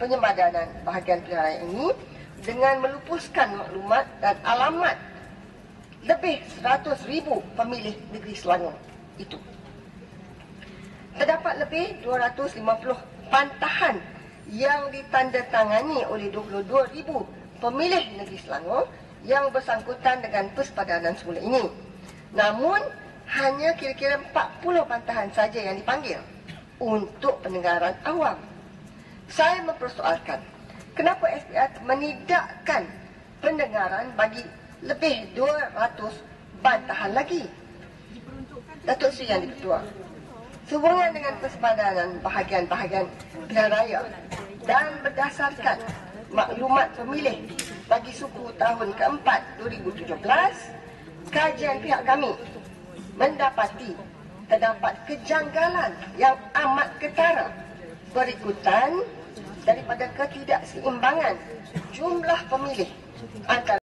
penyemadanan bahagian pilihan raya ini dengan melupuskan maklumat dan alamat lebih 100,000 pemilih negeri Selangor itu. Terdapat lebih 250 pantahan yang ditandatangani oleh 22,000 pemilih negeri Selangor yang bersangkutan dengan persepadanan semula ini. Namun, hanya kira-kira 40 pantahan saja yang dipanggil untuk pendengaran awam. Saya mempersoalkan, kenapa SPR menidakkan pendengaran bagi lebih 200 bantahan lagi? Datuk Seri Yang di-Pertua, sehubungan dengan persepadanan bahagian-bahagian pilihan raya dan berdasarkan maklumat pemilih bagi suku tahun keempat 2017, kajian pihak kami mendapati terdapat kejanggalan yang amat ketara berikutan daripada ketidakseimbangan jumlah pemilih antara